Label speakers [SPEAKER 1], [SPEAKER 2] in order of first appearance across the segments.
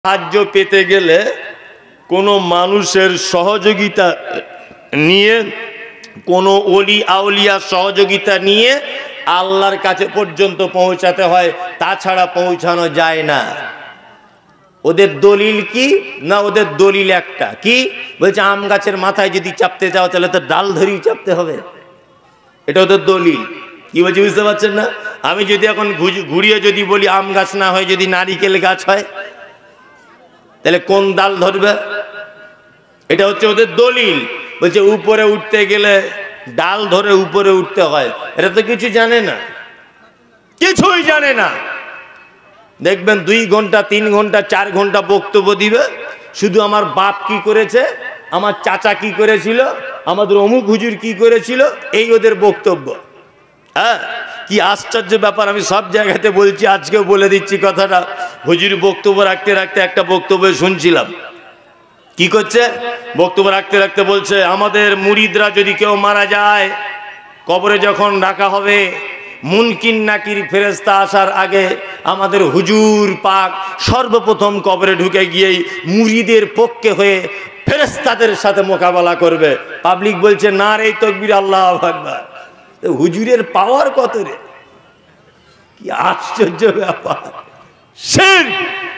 [SPEAKER 1] সাহায্য পেতে গেলে কোনো মানুষের সহযোগিতা নিয়ে, কোনো ওলি আউলিয়ার সহযোগিতা নিয়ে আল্লাহর কাছে পর্যন্ত পৌঁছাতে হয়, তাছাড়া পৌঁছানো যায় না। ওদের দলিল কি না? ওদের দলিল একটা কি বলছে, আম গাছের মাথায় যদি চাপতে চাও তাহলে তো ডাল ধরেই চাপতে হবে, এটা ওদের দলিল। কি বলছি বুঝতে পারছেন না? আমি যদি এখন ঘুরিয়ে যদি বলি আম গাছ না হয় যদি নারিকেল গাছ হয়, তাহলে কোন ডাল ধরবে? এটা হচ্ছে ওদের দলিল। বলছে উপরে উঠতে গেলে ডাল ধরে উপরে উঠতে হয়, এটা তো কিছু জানে না, কিছুই জানে না। দেখবেন 2 ঘন্টা 3 ঘন্টা 4 ঘন্টা বক্তব্য দিবে, শুধু আমার বাপ কি করেছে, আমার চাচা কি করেছিল, আমাদের অমুক হুজুর কি করেছিল, এই ওদের বক্তব্য। হ্যাঁ, কি আশ্চর্য ব্যাপার। আমি সব জায়গাতে বলছি, আজকেও বলে দিচ্ছি কথাটা। হুজুর বক্তব্য রাখতে রাখতে একটা বক্তব্য শুনছিলাম, কি করছে, বক্তব্য রাখতে রাখতে বলছে, আমাদের মুরিদরা যদি কেউ মারা যায়, কবরে যখন রাখা হবে, মুনকির নাকির ফেরেশতা আসার আগে আমাদের হুজুর পাক সর্বপ্রথম কবরে ঢুকে গিয়েই মুরিদের পক্ষে হয়ে ফেরেশতাদের সাথে মোকাবেলা করবে। পাবলিক বলছে নারে তাকবীর, আল্লাহু আকবার। হুজুরের পাওয়ার কত রে, কি আশ্চর্য ব্যাপার। শিরক।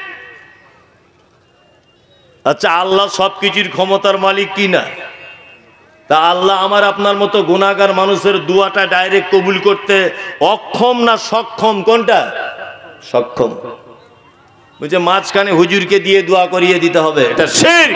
[SPEAKER 1] আচ্ছা, আল্লাহ সবকিছুর ক্ষমতার মালিক কি না? তা আল্লাহ আমার আপনার মতো গুনাহগার মানুষের দোয়াটা ডাইরেক্ট কবুল করতে অক্ষম না সক্ষম? কোনটা? সক্ষম। বুঝে মাঝখানে হুজুরকে দিয়ে দোয়া করিয়ে দিতে হবে, এটা শিরক।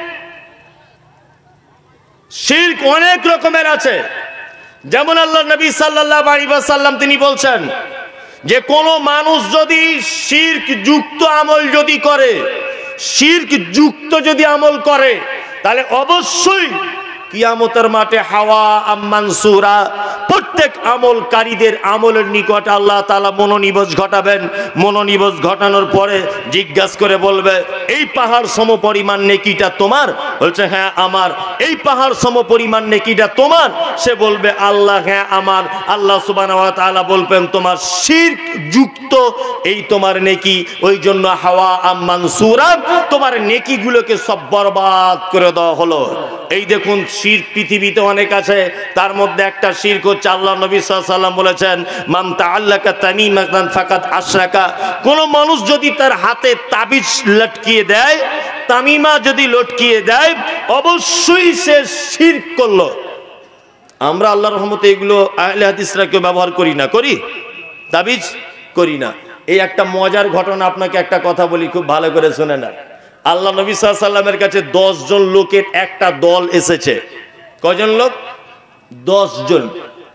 [SPEAKER 1] শিরক অনেক রকমের আছে। যেমন আল্লাহ নবী সাল্লাল্লাহু আলাইহি ওয়াসাল্লাম তিনি বলছেন যে কোন মানুষ যদি শিরক যুক্ত আমল যদি করে, শিরক যুক্ত যদি আমল করে, তাহলে অবশ্যই কিয়ামতের মাঠে হাওয়া মানসুরা, প্রত্যেক আমলকারীদের আমলের নিকট আল্লাহ তাআলা মনোনিবেশ ঘটাবেন। মনোনিবেশ ঘটানোর পরে জিজ্ঞাসা করে বলবে, এই পাহাড় সম পরিমাণ নেকিটা তোমার? বলছে হ্যাঁ আমার। এই পাহাড় সম পরিমাণ নেকিটা তোমার? সে বলবে আল্লাহ হ্যাঁ আমার। আল্লাহ সুবহানাহু ওয়া তাআলা বলবেন তোমার শিরক যুক্ত এই তোমার নেকি, ওই জন্য হাওয়া মানসুরা, তোমার নেকিগুলোকে সব বরবাদ করে দেওয়া হলো। এই দেখুন, শিরক পৃথিবীতে অনেক আছে, তার মধ্যে একটা শিরক হচ্ছে, আল্লাহ নবী সাল্লাল্লাহু আলাইহি ওয়াসাল্লাম বলেছেন, মান তাআল্লাকা তামিমাতান ফাকাদ আশরাকা। কোন মানুষ যদি তার হাতে তাবিজ লটকিয়ে দেয়, তামিমা যদি লটকিয়ে দেয়, অবশ্যই সে শিরক করলো। আমরা আল্লাহর রহমতে এগুলো আহলে হাদিসরা কেউ ব্যবহার করি না, করি? তাবিজ করি না। এই একটা মজার ঘটনা আপনাকে একটা কথা বলি, খুব ভালো করে শুনে না। আল্লাহ নবী সাল্লাল্লাহু আলাইহি ওয়াসাল্লামের কাছে 10 জন লোকের একটা দল এসেছে। কয়জন লোক? 10 জন।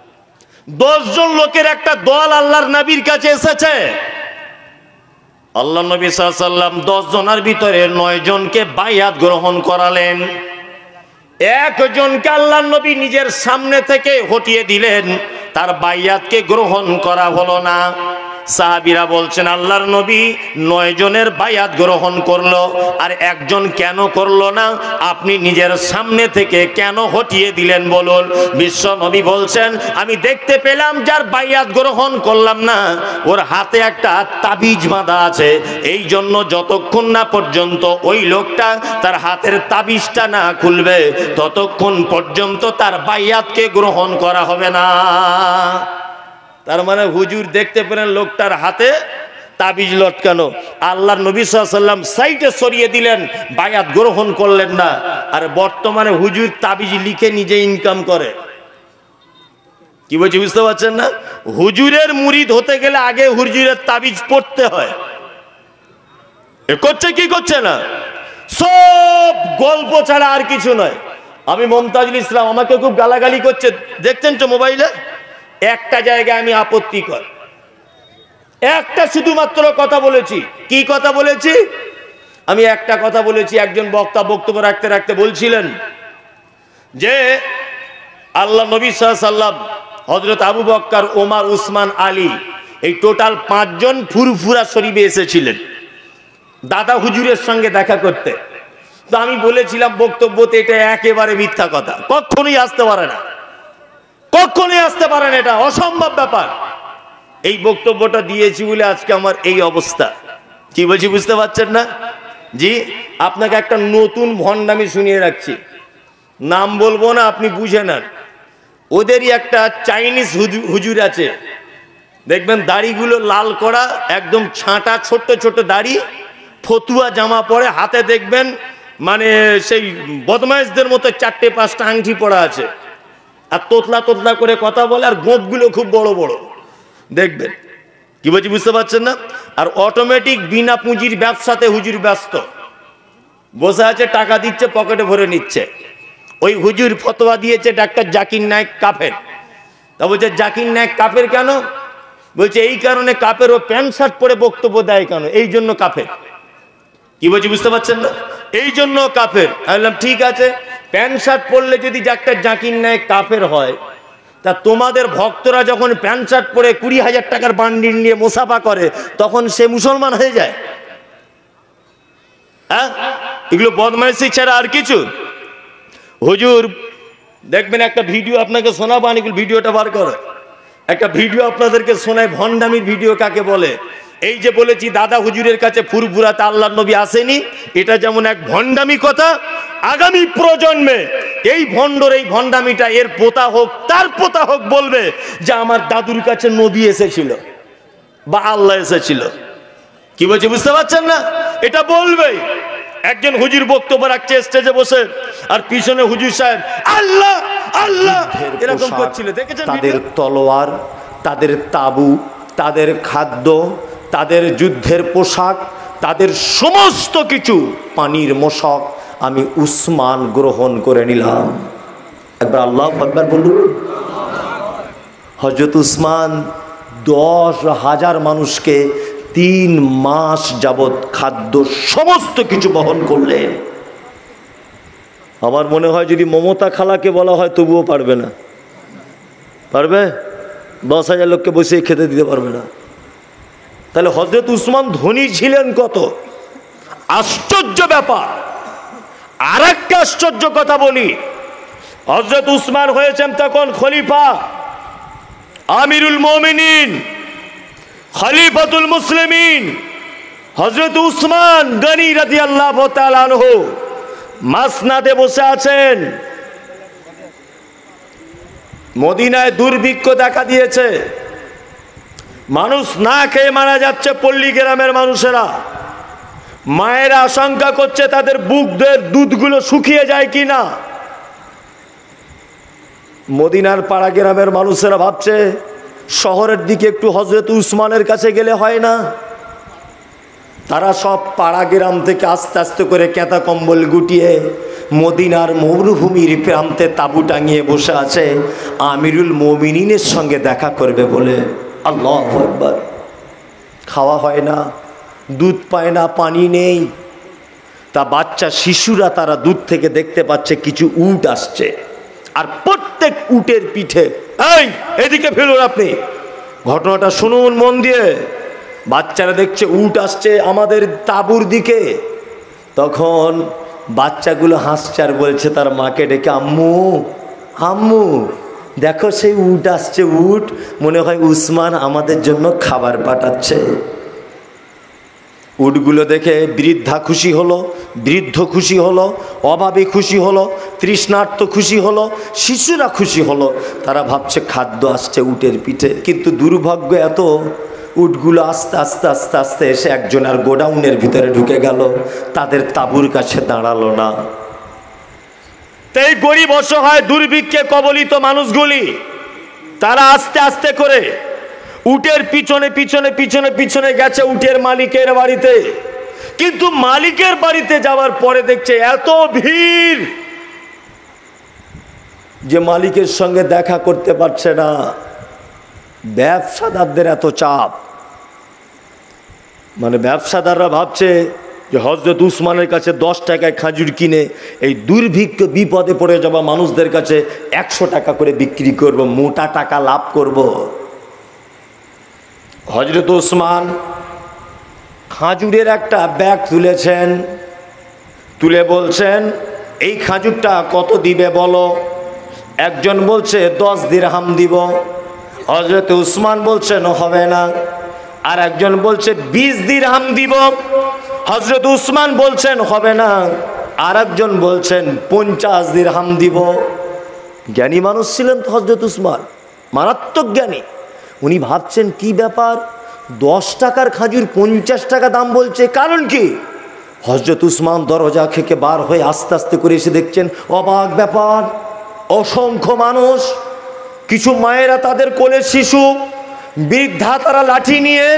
[SPEAKER 1] 10 জন লোকের একটা দল আল্লাহর নবীর কাছে এসেছে। আল্লাহ নবী সাল্লাল্লাহু আলাইহি ওয়াসাল্লাম 10 জনের ভিতরে 9 জনকে বায়াত গ্রহণ করালেন। একজনকে আল্লাহর নবী নিজের সামনে থেকে হটিয়ে দিলেন, তার বায়াতকে গ্রহণ করা হলো না। সাহাবীরা বলছেন, আল্লাহর নবী 9 জনের বায়াত গ্রহণ করলো, আর একজন কেন করলো না? আপনি নিজের সামনে থেকে কেন হটিয়ে দিলেন বলুন? বিশ্ব নবী বলছেন, আমি দেখতে পেলাম যার বায়াত গ্রহণ করলাম না, ওর হাতে একটা তাবিজ বাঁধা আছে। এই জন্য যতক্ষণ না পর্যন্ত ওই লোকটা তার হাতের তাবিজটা না খুলবে, ততক্ষণ পর্যন্ত তার বায়াতকে গ্রহণ করা হবে না। তার মানে হুজুর দেখতে পেলেন লোকটার হাতে তাবিজ লটকানো, আল্লাহর নবী সাল্লাল্লাহু আলাইহি ওয়াসাল্লাম সাইডে সরিয়ে দিলেন, বায়াত গ্রহণ করলেন না। আর বর্তমানে হুজুর তাবিজ লিখে নিজে ইনকাম করে। কি বলছি বুঝতে পারছেন না? হুজুরের মুরিদ হতে গেলে আগে হুজুরের তাবিজ পড়তে হয়। এ করছে কি করছে না? সব গল্প ছাড়া আর কিছু নয়। আমি মমতাজুল ইসলাম, আমাকে খুব গালাগালি করছে, দেখছেন তো মোবাইলে। একটা জায়গায় আমি আপত্তিকর একটা শুধুমাত্র কথা বলেছি। কি কথা বলেছি? আমি একটা কথা বলেছি। একজন বক্তা বক্তব্য রাখতে রাখতে বলছিলেন যে আল্লাহ নবী সাল্লাল্লাহু আলাইহি ওয়াসাল্লাম, হযরত আবু বকর, ওমর, উসমান, আলী, এই টোটাল 5 জন ফুরফুরা শরীফে এসেছিলেন দাদা হুজুরের সঙ্গে দেখা করতে। তো আমি বলেছিলাম বক্তব্যতে, এটা একেবারে মিথ্যা কথা, কখনোই আসতে পারে না, কখনোই আসতে পারে না, এটা অসম্ভব ব্যাপার। এই বক্তব্যটা দিয়েছি বলে আজকে আমার এই অবস্থা। কি বলছি বুঝতে পারছেন না? জি, আপনাকে একটা নতুন ভণ্ডামি শুনিয়ে রাখছি, নাম বলবো না, আপনি বুঝে নেন। ওদেরই একটা চাইনিজ হুজুর আছে, দেখবেন দাড়িগুলো লাল করা, একদম ছাঁটা, ছোট্ট ছোট দাড়ি, ফতুয়া জামা পরে, হাতে দেখবেন মানে সেই বদমাইশদের মতো 4-5টা আংটি পরা আছে, আর তোতলা তোতলা করে কথা বলে, আর গোঁপগুলো খুব বড় বড় দেখবেন। কি বলছি বুঝতে পারছেন না? আর অটোমেটিক বিনা পুঁজির ব্যবসাতে হুজুর ব্যস্ত, বসে আছে, টাকা দিচ্ছে, পকেটে ভরে নিচ্ছে। ওই হুজুর ফতোয়া দিয়েছে ডাক্তার জাকির নায়েক কাফের। তা বলছে জাকির নায়েক কাফের কেন? বলছে এই কারণে কাফের, ও প্যান্ট শার্ট পরে বক্তব্য দেয় কেন, এই জন্য কাফের। কি বলছি বুঝতে পারছেন না? এই জন্য কাফের। আমি বললাম ঠিক আছে, প্যান্ট শার্ট পরলে যদি ডাক্তার জাকির নায়েক কাফের হয়, তা তোমাদের ভক্তরা যখন প্যান্ট শার্ট পরে 20,000 টাকার বান্ডিল নিয়ে মুসাফা করে, তখন সে মুসলমান হয়ে যায়? হ্যাঁ, এগুলো বদমাইশি ছাড়া আর কিছু? হুজুর দেখবেন একটা ভিডিও আপনাকে শোনাবো, এগুলো ভিডিওটা বার করো, একটা ভিডিও আপনাদেরকে শোনায়, ভণ্ডামির ভিডিও কাকে বলে। এই যে বলেছি দাদা হুজুরের কাছে ফুরফুরাতে আল্লাহর নবী আসেনি, এটা যেমন এক ভণ্ডামি কথা। আগামী প্রজন্মে এই ভণ্ডর এই ভণ্ডামিটা, এর পোতা হোক তার পোতা হোক, বলবে যে আমার দাদুর কাছে নবী এসেছিল বা আল্লাহ এসেছিল। কি বলছি বুঝতে পারছেন না? এটা বলবে। একজন হুজুর বক্তব্য রাখছে স্টেজে বসে, আর পিছনে হুজুর সাহেব আল্লাহ আল্লাহ এরকম করছিল, দেখেছেন?
[SPEAKER 2] তাদের তলোয়ার, তাদের তাবু, তাদের খাদ্য, তাদের যুদ্ধের পোশাক, তাদের সমস্ত কিছু পানির মশক আমি উসমান গ্রহণ করে নিলাম। একবার আল্লাহু আকবার বলুন। হযরত উসমান 10,000 মানুষকে 3 মাস যাবৎ খাদ্য সমস্ত কিছু বহন করলেন।
[SPEAKER 1] আমার মনে হয় যদি মমতা খালাকে বলা হয় তবুও পারবে না। পারবে? 10,000 লোককে বসে খেতে দিতে পারবে না। তাহলে হযরত উসমান ধনী ছিলেন কত? আশ্চর্য ব্যাপার। আর একটা আশ্চর্য কথা বলি, হযরত উসমান হয়েছেন তখন খলিফা, আমিরুল মুমিনিন, খলিফাতুল মুসলিমিন। হযরত উসমান গনি রাদিয়াল্লাহু তাআলা আনহু মাসনাদে বসে আছেন। মদিনায় দুর্ভিক্ষ দেখা দিয়েছে, মানুষ না খেয়ে মারা যাচ্ছে, পল্লী গ্রামের মানুষেরা। মায়েরা আশঙ্কা করছে তাদের বুকের দুধগুলো শুকিয়ে যায় কিনা। মদিনার পাড়া গ্রামের মানুষেরা ভাবছে শহরের দিকে একটু হযরত উসমানের কাছে গেলে হয় না। তারা সব পাড়া গ্রাম থেকে আস্তে আস্তে করে কেতা কম্বল গুটিয়ে মদিনার মরুভূমির প্রান্তে তাঁবু টাঙিয়ে বসে আছে আমিরুল মুমিনিনের সঙ্গে দেখা করবে বলে। আল্লাহু আকবার। খাওয়া হয় না, দুধ পায় না, পানি নেই। তা বাচ্চা শিশুরা তারা দূর থেকে দেখতে পাচ্ছে কিছু উট আসছে, আর প্রত্যেক উটের পিঠে, এই এদিকে ফেলুন আপনি, ঘটনাটা শুনুন মন দিয়ে। বাচ্চারা দেখছে উট আসছে আমাদের তাঁবুর দিকে। তখন বাচ্চাগুলো হাসছে আর বলছে তার মাকে ডেকে, আম্মু আম্মু দেখো সেই উট আসছে, উট মনে হয় উসমান আমাদের জন্য খাবার পাঠাচ্ছে। উটগুলো দেখে বৃদ্ধা খুশি হলো, বৃদ্ধ খুশি হলো, অভাবী খুশি হলো, তৃষ্ণার্ত খুশি হলো, শিশুরা খুশি হলো। তারা ভাবছে খাদ্য আসছে উটের পিঠে। কিন্তু দুর্ভাগ্য এত, উটগুলো আস্তে আস্তে আস্তে আস্তে এসে একজনের গোডাউনের ভিতরে ঢুকে গেল, তাদের তাঁবুর কাছে দাঁড়ালো না। এই গরিব অসহায় দুর্ভিক্ষে কবলিত মানুষগুলি তারা আস্তে আস্তে করে উটের পিছনে পিছনে পিছনে পিছনে গেছে উটের মালিকের বাড়িতে। কিন্তু মালিকের বাড়িতে যাওয়ার পরে দেখছে এত ভিড় যে মালিকের সঙ্গে দেখা করতে পারছে না। ব্যবসাদারদের এত চাপ, মানে ব্যবসাদাররা ভাবছে যে হযরত উসমানের কাছে 10 টাকায় খাজুর কিনে এই দুর্ভিক্ষ বিপদে পড়ে যাওয়া মানুষদের কাছে 100 টাকা করে বিক্রি করব, মোটা টাকা লাভ করব। হযরত উসমান খাজুরের একটা ব্যাগ তুলেছেন, তুলে বলছেন এই খাজুরটা কত দিবে বলো। একজন বলছে 10 দিরহাম দিব। হযরত উসমান বলছেন হবে না। আর একজন বলছে 20 দিরহাম দিব।
[SPEAKER 2] হযরত উসমান বলছেন হবে না, আর একজন বলছেন 50 দিরহাম দিব। জ্ঞানী মানুষ ছিলেন তো হযরত উসমান, মারাত্মক জ্ঞানী। উনি ভাবছেন কি ব্যাপার, 10 টাকার খাজুর 50 টাকা দাম বলছে, কারণ কি? হযরত উসমান দরজা থেকে বার হয়ে আস্তে আস্তে করে এসে দেখছেন অবাক ব্যাপার, অসংখ্য মানুষ, কিছু মায়েরা তাদের কোলে শিশু, বৃদ্ধা তারা লাঠি নিয়ে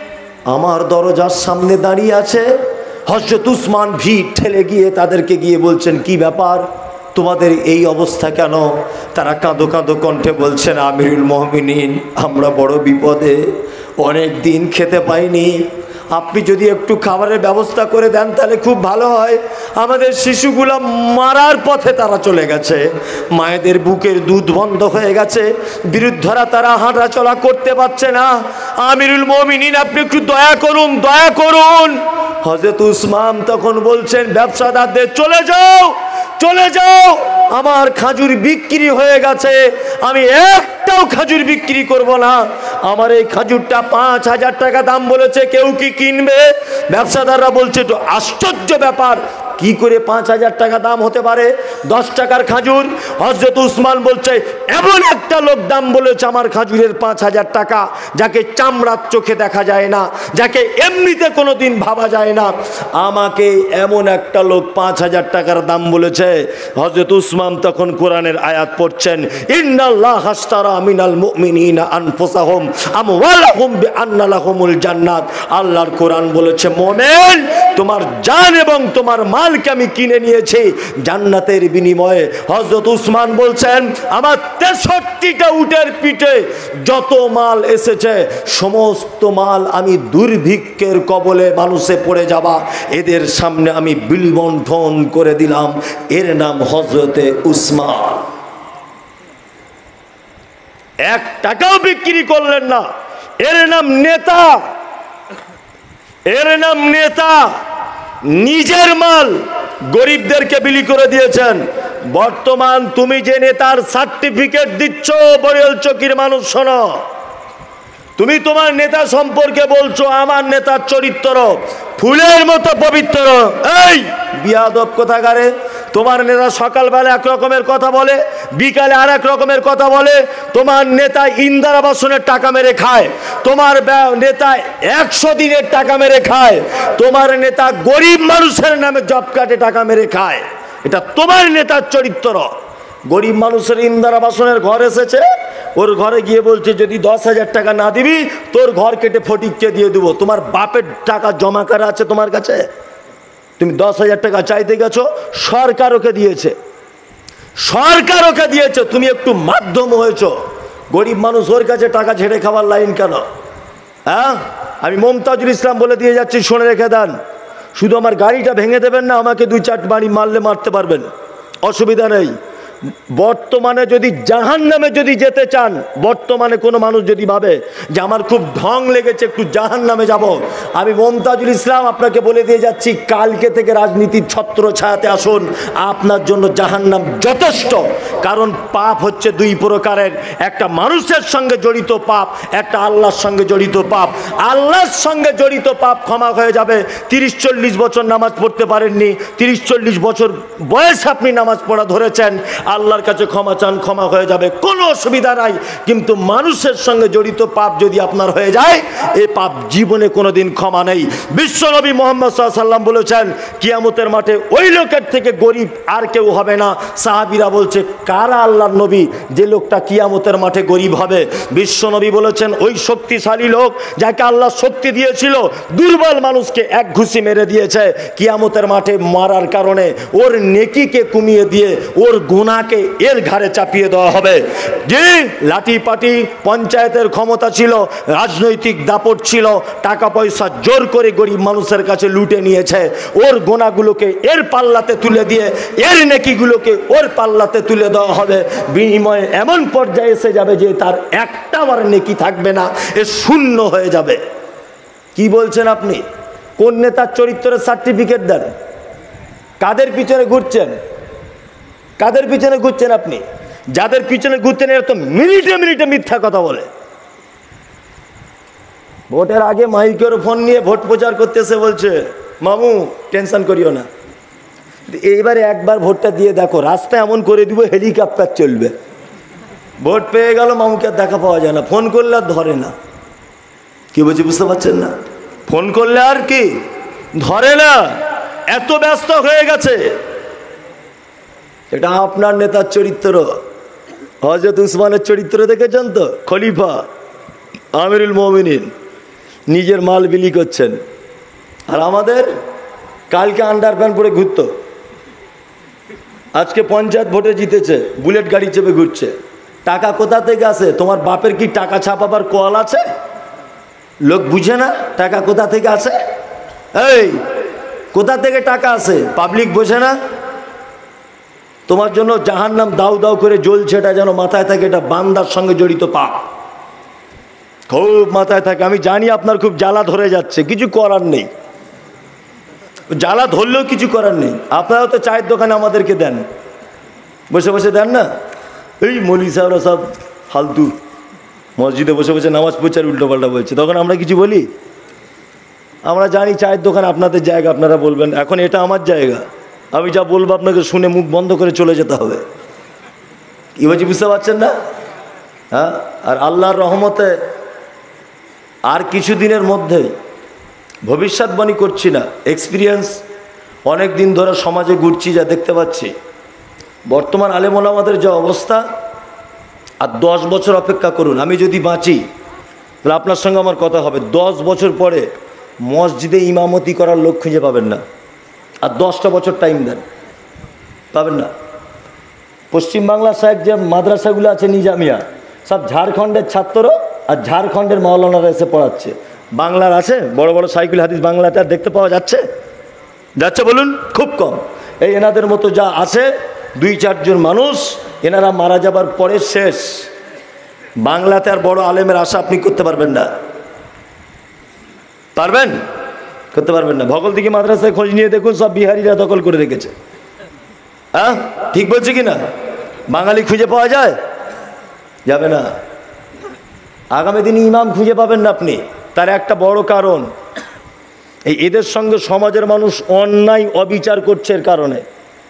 [SPEAKER 2] আমার দরজার সামনে দাঁড়িয়ে আছে। হযরত উসমান ভিড় ঠেলে গিয়ে তাদেরকে গিয়ে বলছেন কি ব্যাপার, তোমাদের এই অবস্থা কেন? তারা কাঁদো কাঁদো কণ্ঠে বলছেন আমিরুল মুমিনিন, আমরা বড় বিপদে, অনেক দিন খেতে পাইনি, আপনি যদি একটু খাবারের ব্যবস্থা করে দেন তাহলে খুব ভালো হয়। আমাদের শিশুগুলো মারার পথে তারা চলে গেছে, মায়েদের বুকের দুধ বন্ধ হয়ে গেছে, বৃদ্ধরা তারা হাঁটা চলা করতে পারছে না। আমিরুল মুমিনিন আপনি একটু দয়া করুন, দয়া করুন। হযরত উসমান তখন বলছেন ব্যবসাদারদের চলে যাও, চলে যাও, আমার খাজুর বিক্রি হয়ে গেছে, আমি একটাও খাজুর বিক্রি করব না। আমার এই খাজুরটা 5000 টাকা দাম বলেছে, কেউ কি কিনবে? ব্যবসাদাররা বলছে তো আশ্চর্য ব্যাপার, কি করে 5000 টাকা দাম হতে পারে 10 টাকার খাজুর? হযরত উসমান বলছে এমন একটা লোক দাম বলেছে আমার খাজুরের 5000 টাকা, যাকে চামড়ার চোখে দেখা যায় না, যাকে এমনিতে কোনোদিন ভাবা যায় না, আমাকে এমন একটা লোক 5000 টাকার দাম বলেছে। হযরত উসমান তখন কোরআনের আয়াত পড়ছেন ইন্নাল্লাহা আশতারা মিনাল মুমিনিনা আনফুসাহুম আমওয়ালাহুম বিআন্না লাহুমুল জান্নাত। আল্লাহর কোরআন বলেছে মুমিন, তোমার জান এবং তোমার মালকে আমি কিনে নিয়েছি জান্নাতের বিনিময়ে। হযরত উসমান বলছেন আমার 63টা উটের পিঠে যত মাল এসেছে সমস্ত মাল আমি দুর্ভিক্ষের কবলে মানুষে পড়ে যাবা, এদের সামনে আমি বিলবন্টন করে দিলাম। এর নাম হযরতে উসমান। 1 টাকাও বিক্রি করলেন না, এর নাম নেতা, এর নাম নেতা। নিজের মাল গরিবদেরকে বিলি করে দিয়েছেন। বর্তমান তুমি যে নেতার সার্টিফিকেট দিচ্ছ বড়িয়াল চকির মানুষ শোনো, তুমি তোমার নেতা সম্পর্কে বলছো আমার নেতার চরিত্র ফুলের মতো পবিত্র। এই বিয়াদব কোথাকারে, তোমার নেতা সকালবেলা এক রকমের কথা বলে, বিকালে আর এক রকমের কথা বলে। তোমার নেতা ইন্দিরা আবাসনের টাকা মেরে খায়, তোমার নেতা 100 দিনের টাকা মেরে খায়, তোমার নেতা গরিব মানুষের নামে জব কার্ডে টাকা মেরে খায়। এটা তোমার নেতার চরিত্র। গরিব মানুষের ইন্দিরা আবাসনের ঘর এসেছে, ওর ঘরে গিয়ে বলছে যদি 10,000 টাকা না দিবি তোর ঘর কেটে ফটিককে দিয়ে দেবো। তোমার বাপের টাকা জমা করা আছে তোমার কাছে, তুমি 10,000 টাকা চাইতে গেছো, সরকার ওকে দিয়েছে, সরকার ওকে দিয়েছে, তুমি একটু মাধ্যম হয়েছো। গরিব মানুষ ওর কাছে টাকা ঝেড়ে খাবার লাইন কেন? হ্যাঁ, আমি মমতাজুল ইসলাম বলে দিয়ে যাচ্ছি, শুনে রেখে দেন। শুধু আমার গাড়িটা ভেঙে দেবেন না, আমাকে 2-4 বাড়ি মারলে মারতে পারবেন, অসুবিধা নেই। বর্তমানে যদি জাহান্নামে যদি যেতে চান, বর্তমানে কোনো মানুষ যদি ভাবে যে আমার খুব ঢং লেগেছে একটু জাহান্নামে যাব, আমি মমতাজুল ইসলাম আপনাকে বলে দিয়ে যাচ্ছি কালকে থেকে রাজনীতির ছত্র ছায়াতে আসুন, আপনার জন্য জাহান্নাম যথেষ্ট। কারণ পাপ হচ্ছে 2 প্রকারের, একটা মানুষের সঙ্গে জড়িত পাপ, একটা আল্লাহর সঙ্গে জড়িত পাপ। আল্লাহর সঙ্গে জড়িত পাপ ক্ষমা হয়ে যাবে। 30-40 বছর নামাজ পড়তে পারেননি, 30-40 বছর বয়স আপনি নামাজ পড়া ধরেছেন, আল্লাহর কাছে ক্ষমা চান, ক্ষমা হয়ে যাবে, কোনো অসুবিধা নাই। কিন্তু মানুষের সঙ্গে জড়িত পাপ যদি আপনার হয়ে যায়, এই পাপ জীবনে কোনোদিন ক্ষমা নেই। বিশ্বনবী মুহাম্মদ সাল্লাল্লাহু আলাইহি ওয়াসাল্লাম বলেছেন কিয়ামতের মাঠে ওই লোকের থেকে গরিব আর কেউ হবে না। সাহাবীরা বলছে কারা আল্লাহর নবী যে লোকটা কিয়ামতের মাঠে গরিব হবে? বিশ্বনবী বলেছেন ওই শক্তিশালী লোক যাকে আল্লাহ শক্তি দিয়েছিল, দুর্বল মানুষকে এক ঘুষি মেরে দিয়েছে, কিয়ামতের মাঠে মারার কারণে ওর নেকিকে কমিয়ে দিয়ে ওর গুনাহকে এর ঘাড়ে চাপিয়ে দেওয়া হবে। যে লাঠি পাটি পঞ্চায়েতের ক্ষমতা ছিল, রাজনৈতিক দাপট ছিল, টাকা পয়সা জোর করে গরিব মানুষের কাছে লুটে নিয়েছে, ওর গোনাগুলোকে এর পাল্লাতে তুলে দিয়ে এর নেকিগুলোকে ওর পাল্লাতে তুলে দেওয়া হবে। বিনিময়ে এমন পর্যায়ে এসে যাবে যে তার একটা আর নেকি থাকবে না, এ শূন্য হয়ে যাবে। কি বলছেন আপনি? কোন নেতার চরিত্রের সার্টিফিকেট দেন? কাদের পিছনে ঘুরছেন? কাদের পিছনে ঘুরছেন আপনি? যাদের পিছনে ঘুরছেন এরা তো মিনিটে মিনিটে মিথ্যা কথা বলে। ভোটের আগে মাইকের ফোন নিয়ে ভোট প্রচার করতেছে, বলছে মামু টেনশন করিও না, এইবারে একবার ভোটটা দিয়ে দেখো, রাস্তা এমন করে দিব হেলিকপ্টার চলবে। ভোট পেয়ে গেল, মামুকে আর দেখা পাওয়া যায় না, ফোন করলে আর ধরে না। কি বলছি বুঝতে পারছেন না? ফোন করলে আর কি ধরে না, এত ব্যস্ত হয়ে গেছে। এটা আপনার নেতার চরিত্র, হযরত উসমানের চরিত্র দেখেছেন তো? খলিফা আমিরুল মুমিনিন, নিজের মাল বিলি করছেন, আর আমাদের কালকে আন্ডারপ্যান্ট পরে ঘুরতো, আজকে পঞ্চায়েত ভোটে জিতেছে, বুলেট গাড়ি চেপে ঘুরছে। টাকা কোথা থেকে আসে? তোমার বাপের কি টাকা ছাপাবার কল আছে? লোক বুঝে না টাকা কোথা থেকে আসে। এই কোথা থেকে টাকা আসে পাবলিক বোঝে না। তোমার জন্য জাহান্নাম দাউ দাউ করে জ্বলছে, এটা যেন মাথায় থাকে, এটা বান্দার সঙ্গে জড়িত পাপ, খুব মাথায় থাকে। আমি জানি আপনার খুব জ্বালা ধরে যাচ্ছে, কিছু করার নেই, জ্বালা ধরলেও কিছু করার নেই। আপনারাও তো চায়ের দোকানে আমাদেরকে দেন, বসে বসে দেন না। এই মৌলী সাহেবরা সব ফালতু মসজিদে বসে বসে নামাজ পড়ছে আর উল্টোপাল্টা বলছে, তখন আমরা কিছু বলি? আমরা জানি চায়ের দোকান আপনাদের জায়গা, আপনারা বলবেন এখন এটা আমার জায়গা, আমি যা বলবো আপনাকে শুনে মুখ বন্ধ করে চলে যেতে হবে। কি বলছি বুঝতে পারছেন না? হ্যাঁ, আর আল্লাহর রহমতে আর কিছু দিনের মধ্যেই, ভবিষ্যৎবাণী করছি না, এক্সপিরিয়েন্স, অনেক দিন ধরে সমাজে ঘুরছি, যা দেখতে পাচ্ছি বর্তমান আলেম ওলামাদের যে অবস্থা, আর 10 বছর অপেক্ষা করুন, আমি যদি বাঁচি তাহলে আপনার সঙ্গে আমার কথা হবে। 10 বছর পরে মসজিদে ইমামতি করার লোক খুঁজে পাবেন না, আর 10টা বছর টাইম দেন, পাবেন না। পশ্চিমবাংলার সাহেব যে মাদ্রাসাগুলো আছে নিজামিয়া, সব ঝাড়খণ্ডের ছাত্র আর ঝাড়খণ্ডের মাওলানারা এসে পড়াচ্ছে। বাংলার আছে বড় বড় সাইকুল হাদিস, বাংলাতে আর দেখতে পাওয়া যাচ্ছে? যাচ্ছে বলুন? খুব কম। এই এনাদের মতো যা আছে 2-4 জন মানুষ, এনারা মারা যাবার পরে শেষ। বাংলাতে আর বড় আলেমের আশা আপনি করতে পারবেন না, পারবেন? করতে পারবেন না। ভগলদিঘি মাদ্রাসায় খোঁজ নিয়ে দেখুন, সব বিহারিরা দখল করে রেখেছে। হ্যাঁ, ঠিক বলছি কি না? বাঙালি খুঁজে পাওয়া যায়? যাবে না। আগামী দিনে ইমাম খুঁজে পাবেন না আপনি। তার একটা বড় কারণ, এদের সঙ্গে সমাজের মানুষ অন্যায় অবিচার করছে। এর কারণে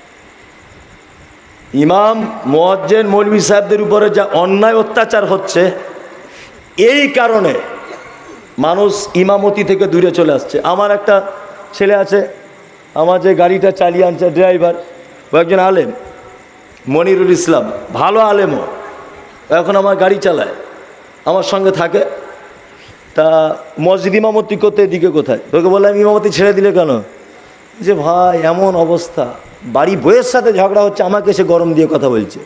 [SPEAKER 2] ইমাম, মুয়াজ্জিন, মৌলভী সাহেবদের উপরে যা অন্যায় অত্যাচার হচ্ছে, এই কারণে মানুষ ইমামতি থেকে দূরে চলে আসছে। আমার একটা ছেলে আছে, আমার যে গাড়িটা চালিয়ে আনছে ড্রাইভার, ও একজন আলেম, মনিরুল ইসলাম, ভালো আলেমও, এখন আমার গাড়ি চালায়, আমার সঙ্গে থাকে। তা মসজিদ ইমামতি করতে এদিকে কোথায়? তোকে বললাম ইমামতি ছেড়ে দিলে কেন? যে ভাই এমন অবস্থা, বাড়ি বইয়ের সাথে ঝগড়া হচ্ছে, আমাকে সে গরম দিয়ে কথা বলছে।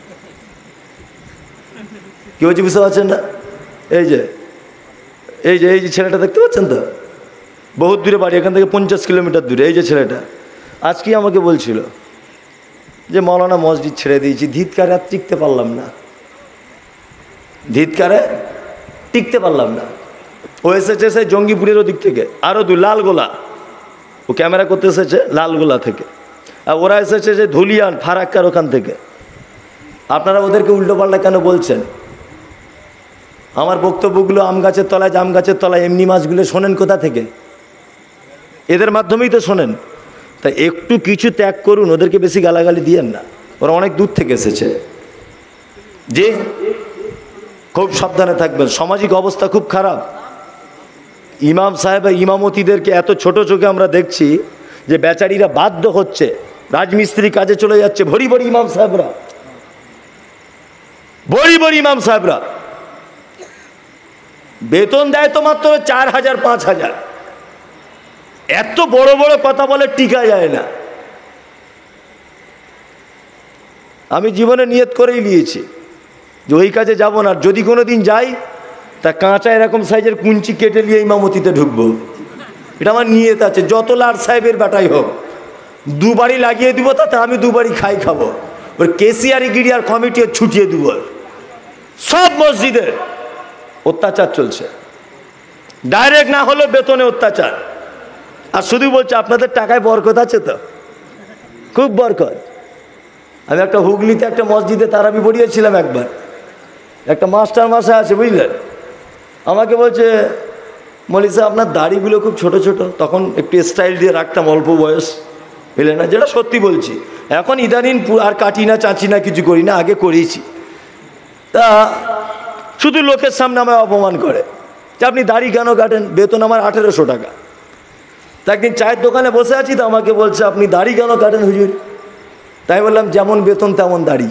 [SPEAKER 2] কি বলছি বুঝতে পারছেন না? এই যে ছেলেটা দেখতে পাচ্ছেন তো, বহুত দূরে বাড়ি, এখান থেকে 50 কিলোমিটার দূরে। এই যে ছেলেটা আজকেই আমাকে বলছিল যে মৌলানা মসজিদ ছেড়ে দিয়েছি, ধিৎকারে আর টিকতে পারলাম না, ধিৎকারে টিকতে পারলাম না। ও এসেছে সেই জঙ্গিপুরের ওদিক থেকে, আরও লালগোলা, ও ক্যামেরা করতে এসেছে লালগোলা থেকে, আর ওরা এসেছে যে ধুলিয়ান ফারাক্কার ওখান থেকে। আপনারা ওদেরকে উল্টোপাল্টা কেন বলছেন? আমার বক্তব্যগুলো আম গাছের তলায়, জাম গাছের তলায়, এমনি মাছগুলো শোনেন কোথা থেকে? এদের মাধ্যমেই তো শোনেন। তাই একটু কিছু ত্যাগ করুন, ওদেরকে বেশি গালাগালি দিয়েন না, ওরা অনেক দূর থেকে এসেছে। যে খুব সাবধানে থাকবেন, সামাজিক অবস্থা খুব খারাপ। ইমাম সাহেব ইমামতিদেরকে এত ছোট চোখে আমরা দেখছি যে বেচারিরা বাধ্য হচ্ছে, রাজমিস্ত্রি কাজে চলে যাচ্ছে, ভরি ভরি ইমাম সাহেবরা, ভরি ভরি ইমাম সাহেবরা বেতন দেয় তো মাত্র 4,000 5,000। এত বড় বড় কথা বলে, টিকা যায় না। আমি জীবনে নিয়ত করেই নিয়েছি যে ওই কাজে যাব না, যদি কোনো দিন যাই তা কাঁচা এরকম সাইজের কুঞ্চি কেটে নিয়ে ইমামতিতে ঢুকবো, এটা আমার নিয়ত আছে। যত লাট সাহেবের বেটাই হোক, 2 বাড়ি লাগিয়ে দিব, তাতে আমি 2 বাড়ি খাবো। ওর কেসিআরি গিরি আর কমিটি ছুটিয়ে দিব। সব মসজিদে অত্যাচার চলছে, ডাইরেক্ট না হলেও বেতনে অত্যাচার। আর শুধু বলছে আপনাদের টাকায় বরকত আছে তো, খুব বরকত। আমি একটা হুগলিতে একটা মসজিদে তারাবি পড়িয়েছিলাম একবার, একটা মাস্টার মশাই আছে বুঝলেন, আমাকে বলছে মৌলী সাহেব আপনার দাড়িগুলো খুব ছোট ছোট, তখন একটু স্টাইল দিয়ে রাখতাম অল্প বয়স, বুঝলেন না, যেটা সত্যি বলছি। এখন ইদানিং আর কাটি না, চাঁচি না, কিছু করি না, আগে করিয়েছি। তা শুধু লোকের সামনে আমায় অপমান করে যে আপনি দাড়ি কেন কাটেন, বেতন আমার 1800 টাকা। তা একদিন চায়ের দোকানে বসে আছি, তো আমাকে বলছে আপনি দাড়ি কেন কাটেন হুজুর? তাই বললাম যেমন বেতন তেমন দাড়ি।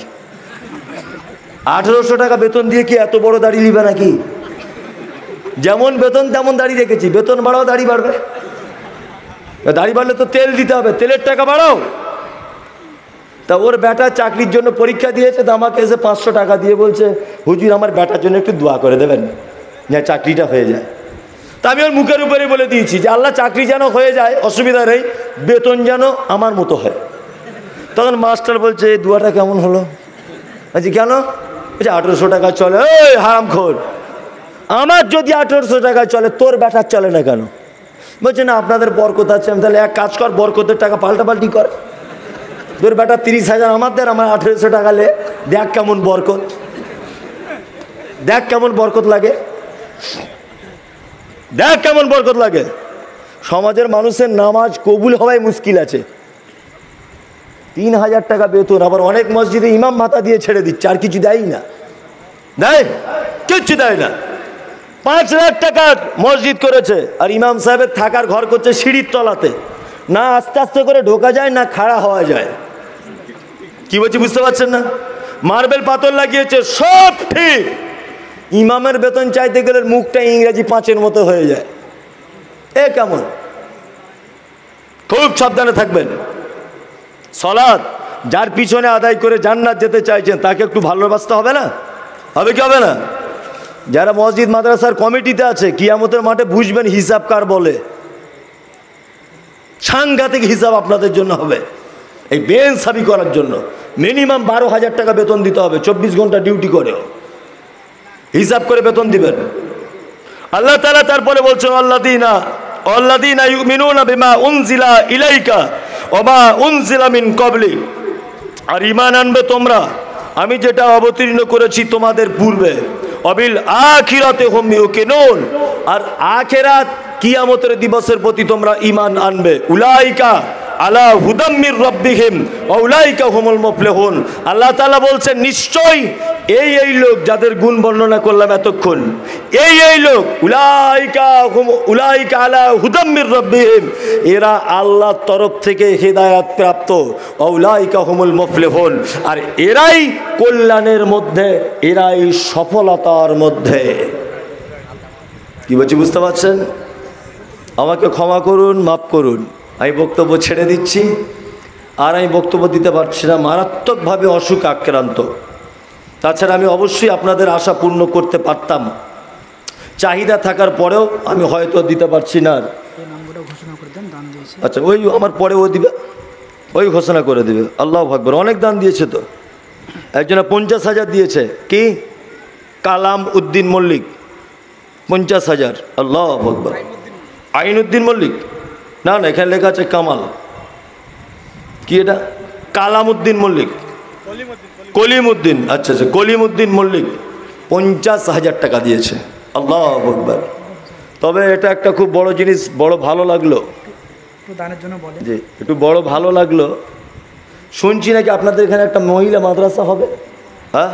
[SPEAKER 2] 1800 টাকা বেতন দিয়ে কি এত বড় দাড়ি নিবে নাকি? যেমন বেতন তেমন দাড়ি রেখেছি, বেতন বাড়াও দাড়ি বাড়বে। দাড়ি বাড়লে তো তেল দিতে হবে, তেলের টাকা বাড়াও। তা ওর বেটা চাকরির জন্য পরীক্ষা দিয়েছে, তো আমাকে এসে 500 টাকা দিয়ে বলছে হুজুর আমার বেটার জন্য একটু দোয়া করে দেবেন যে চাকরিটা হয়ে যায়। তা আমি ওর মুখের উপরে বলে দিয়েছি যে আল্লাহ চাকরি যেন হয়ে যায়, অসুবিধা নেই, বেতন যেন আমার মতো হয়। তখন মাস্টার বলছে এই দোয়াটা কেমন হলো? বলছি কেন? বলছে 1800 টাকা চলে। এই হারামখোর, আমার যদি 1800 টাকা চলে, তোর বেটার চলে না কেন? বলছে না আপনাদের বরকত আছে। আমি তাহলে এক কাজ কর, বরকতের টাকা পাল্টাপাল্টি কর, তোর বেটা 30,000 আমাদের, আমার 1800 টাকা লে, দেখ কেমন বরকত, দেখ কেমন বরকত লাগে, দেখ কেমন বরকত লাগে। সমাজের মানুষের নামাজ কবুল হওয়াই মুশকিল আছে। 3000 টাকা বেতন, আবার অনেক মসজিদে ইমাম ভাতা দিয়ে ছেড়ে দিচ্ছে, আর কিছু দেয় না, দেয় কিচ্ছু দেয় না। 5 লাখ টাকার মসজিদ করেছে, আর ইমাম সাহেবের থাকার ঘর করছে সিঁড়ির তলাতে, না আস্তে আস্তে করে ঢোকা যায়, না খাড়া হওয়া যায়। কি বলছি বুঝতে পারছেন না? মার্বেল পাথর লাগিয়েছে, সব ঠিক, ইমামের বেতন চাইতে গেলে মুখটা ইংরেজি 5-এর মতো হয়ে যায়। এ কেমন? খুব সাবধানে থাকবেন। সালাত যার পিছনে আদায় করে জান্নাত যেতে চাইছেন, তাকে একটু ভালোবাসতে হবে না? হবে কি হবে না? যারা মসজিদ মাদ্রাসার কমিটিতে আছে, কিয়ামতের মাঠে বুঝবেন হিসাব কার বলে। সাংঘাতিক হিসাব আপনাদের জন্য হবে। এই বেইনসাফি করার জন্য মিনিমাম 12,000 টাকা বেতন দিতে হবে, 24 ঘন্টা ডিউটি করে হিসাব করে বেতন দিবেন। আল্লাহ তাআলা তারপরে বলছেন আল্লাযীনা ইউমিনুনা বিমা উনজিলা ইলাইকা ওয়া মা উনজিলা মিন ক্বাবলি, আর ঈমান আনবে তোমরা আমি যেটা অবতীর্ণ করেছি তোমাদের পূর্বে, অবিল আখিরাতে হুম ইউকিনুন, আর আখিরাত কিয়ামতের দিবসের প্রতি তোমরা ঈমান আনবে। উলাইকা আলা হুদাম মির রাব্বিহিম ওয়া উলাইকা হুমুল মুফলিহুন। আল্লাহ তাআলা বলছেন নিশ্চয়ই এই লোক যাদের গুণ বর্ণনা করলাম এতক্ষণ, এই লোক উলাইকা আলা হুদাম মির রাব্বিহিম, এরা আল্লাহর তরফ থেকে হেদায়েত প্রাপ্ত, ওয়া উলাইকা হুমুল মুফলিহুন, আর এরাই কল্যাণের মধ্যে, এরাই সফলতার মধ্যে। কি বলছি বুঝতে পারছেন? আমাকে ক্ষমা করুন, মাফ করুন, আমি বক্তব্য ছেড়ে দিচ্ছি, আর আমি বক্তব্য দিতে পারছি না, মারাত্মকভাবে অসুখ আক্রান্ত। তাছাড়া আমি অবশ্যই আপনাদের আশা পূর্ণ করতে পারতাম, চাহিদা থাকার পরেও আমি হয়তো দিতে পারছি না। আচ্ছা, ওই আমার পরে ও দিবে, ওই ঘোষণা করে দিবে। আল্লাহু আকবার, অনেক দান দিয়েছে তো। একজনে 50,000 দিয়েছে, কি কালাম উদ্দিন মল্লিক, 50,000। আল্লাহু আকবার। আইনউদ্দিন মল্লিক না, এখানে লেখা আছে কামাল, কি এটা? কালামউদ্দিন মল্লিক, কলিমউদ্দিন, আচ্ছা, কলিমউদ্দিন মল্লিক 50,000 টাকা দিয়েছে। আল্লাহু আকবার। তবে এটা একটা খুব বড় জিনিস, বড় ভালো লাগলো, জি একটু বড় ভালো লাগলো। শুনছি নাকি আপনাদের এখানে একটা মহিলা মাদ্রাসা হবে। হ্যাঁ,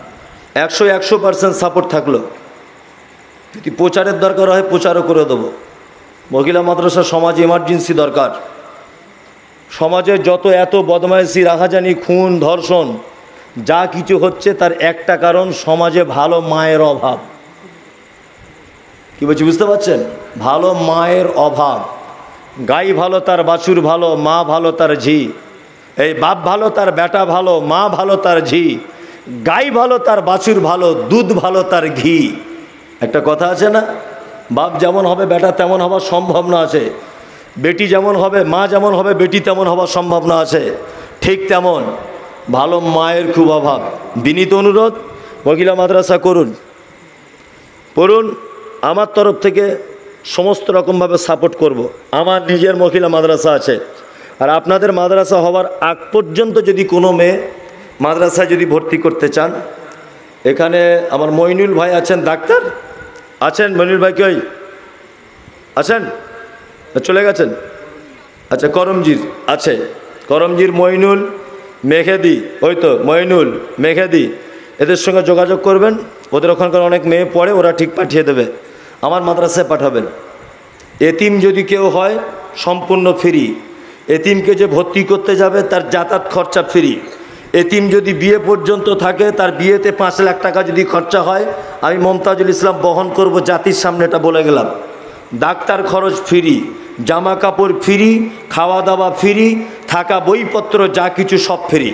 [SPEAKER 2] 100% সাপোর্ট থাকলো। যদি প্রচারের দরকার হয় প্রচারও করে দেবো। মহিলা মাদ্রাসা সমাজে এমার্জেন্সি দরকার। সমাজে যত এত বদমাইশি, রাহাজানি, খুন, ধর্ষণ যা কিছু হচ্ছে, তার একটা কারণ সমাজে ভালো মায়ের অভাব। কি বলছি বুঝতে পারছেন? ভালো মায়ের অভাব। গাই ভালো তার বাছুর ভালো, মা ভালো তার ঝি। এই বাপ ভালো তার বেটা ভালো, মা ভালো তার ঝি। গাই ভালো তার বাছুর ভালো, দুধ ভালো তার ঘি। একটা কথা আছে না, বাপ যেমন হবে বেটা তেমন হওয়ার সম্ভাবনা আছে, বেটি যেমন হবে মা যেমন হবে বেটি তেমন হওয়ার সম্ভাবনা আছে। ঠিক তেমন ভালো মায়ের খুব অভাব। বিনীত অনুরোধ, মহিলা মাদ্রাসা করুন, পড়ুন। আমার তরফ থেকে সমস্ত রকমভাবে সাপোর্ট করব। আমার নিজের মহিলা মাদ্রাসা আছে, আর আপনাদের মাদ্রাসা হওয়ার আগ পর্যন্ত যদি কোনো মেয়ে মাদ্রাসায় যদি ভর্তি করতে চান, এখানে আমার মইনুল ভাই আছেন, ডাক্তার আছেন। মইনুল ভাই কই? আছেন? চলে গেছেন? আচ্ছা, করমজির আছে, করমজির মইনুল, মেঘেদি, ওই তো মইনুল, মেঘেদি, এদের সঙ্গে যোগাযোগ করবেন। ওদের ওখানকার অনেক মেয়ে পড়ে, ওরা ঠিক পাঠিয়ে দেবে। আমার মাদ্রাসায় পাঠাবেন। এতিম যদি কেউ হয় সম্পূর্ণ ফ্রি। এতিমকে যে ভর্তি করতে যাবে তার যাতায়াত খরচা ফ্রি। এতিম যদি বিয়ে পর্যন্ত থাকে, তার বিয়েতে 5 লাখ টাকা যদি খরচা হয়, আমি মমতাজুল ইসলাম বহন করব, জাতির সামনে এটা বলে গেলাম। ডাক্তার খরচ ফ্রি, জামা কাপড় ফ্রি, খাওয়া দাওয়া ফ্রি, থাকা বইপত্র যা কিছু সব ফ্রি।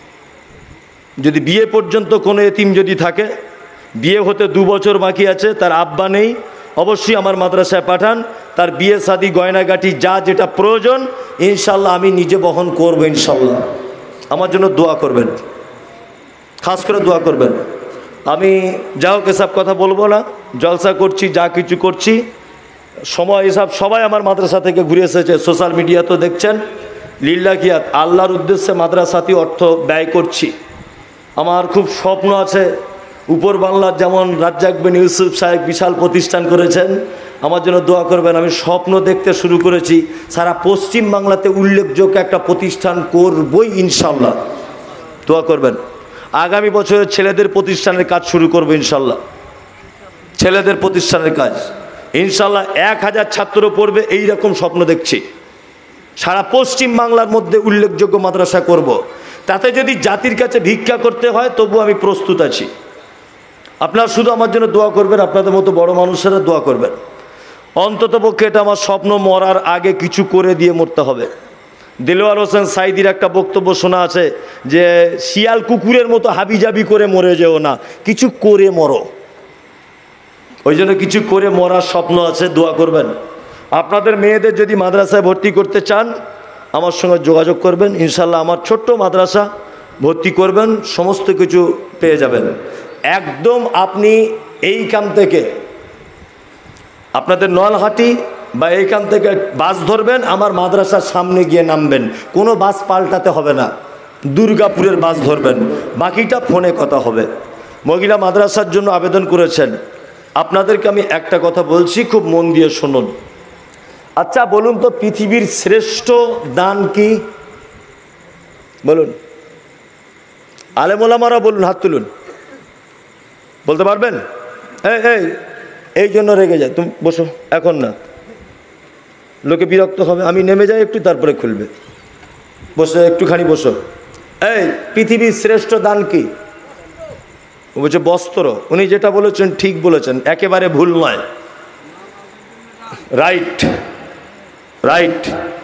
[SPEAKER 2] যদি বিয়ে পর্যন্ত কোনো এতিম যদি থাকে, বিয়ে হতে 2 বছর বাকি আছে, তার আব্বা নেই, অবশ্যই আমার মাদ্রাসায় পাঠান। তার বিয়ে শাদি গয়নাগাটি যা যেটা প্রয়োজন ইনশাল্লাহ আমি নিজে বহন করব। ইনশাল্লাহ আমার জন্য দোয়া করবেন, খাস করে দোয়া করবেন। আমি যা হোক এসব কথা বলবো না, জলসা করছি, যা কিছু করছি, সময় এসব সবাই আমার মাদ্রাসা থেকে ঘুরে এসেছে, সোশ্যাল মিডিয়া তো দেখছেন। লিল্লাহিয়াত, আল্লাহর উদ্দেশ্যে মাদ্রাসাতে অর্থ ব্যয় করছি। আমার খুব স্বপ্ন আছে, উপর বাংলার যেমন রাজ্জাক বিন ইউসুফ সাহেব বিশাল প্রতিষ্ঠান করেছেন, আমার জন্য দোয়া করবেন। আমি স্বপ্ন দেখতে শুরু করেছি, সারা পশ্চিম বাংলাতে উল্লেখযোগ্য একটা প্রতিষ্ঠান করবই ইনশাল্লাহ। দোয়া করবেন। আগামী বছরে ছেলেদের প্রতিষ্ঠানের কাজ শুরু করবো ইনশাল্লাহ। ছেলেদের প্রতিষ্ঠানের কাজ ইনশাল্লাহ 1000 ছাত্র পড়বে, এই রকম স্বপ্ন দেখছি। সারা পশ্চিম বাংলার মধ্যে উল্লেখযোগ্য মাদ্রাসা করব। তাতে যদি জাতির কাছে ভিক্ষা করতে হয় তবু আমি প্রস্তুত আছি। আপনারা শুধু আমার জন্য দোয়া করবেন, আপনাদের মতো বড় মানুষেরা দোয়া করবেন। অন্তত পক্ষে এটা আমার স্বপ্ন, মরার আগে কিছু করে দিয়ে মরতে হবে। দেলোয়ার হোসেন সাইদির একটা বক্তব্য শোনা আছে যে শিয়াল কুকুরের মতো হাবিজাবি করে মরে যেও না, কিছু করে মরো। ওই জন্য কিছু করে মরার স্বপ্ন আছে, দোয়া করবেন। আপনাদের মেয়েদের যদি মাদ্রাসায় ভর্তি করতে চান আমার সঙ্গে যোগাযোগ করবেন, ইনশাল্লাহ আমার ছোট্ট মাদ্রাসা ভর্তি করবেন, সমস্ত কিছু পেয়ে যাবেন। একদম আপনি এইখান থেকে আপনাদের নলহাটি বা এইখান থেকে বাস ধরবেন, আমার মাদ্রাসার সামনে গিয়ে নামবেন, কোনো বাস পাল্টাতে হবে না, দুর্গাপুরের বাস ধরবেন, বাকিটা ফোনে কথা হবে। মহিলা মাদ্রাসার জন্য আবেদন করেছেন, আপনাদেরকে আমি একটা কথা বলছি, খুব মন দিয়ে শুনুন। আচ্ছা বলুন তো, পৃথিবীর শ্রেষ্ঠ দান কি? বলুন, আলেমোলামারা বলুন, হাত তুলুন, বলতে পারবেন? এই জন্য রেগে যায়, তুমি বসো, এখন না, লোকে বিরক্ত হবে। আমি নেমে যাই একটু, তারপরে খুলবে। বসো, একটুখানি বসো। এই পৃথিবীর শ্রেষ্ঠ দান কি? ও বলছে বস্ত্র। উনি যেটা বলেছেন ঠিক বলেছেন, একেবারে ভুল নয়। Right right.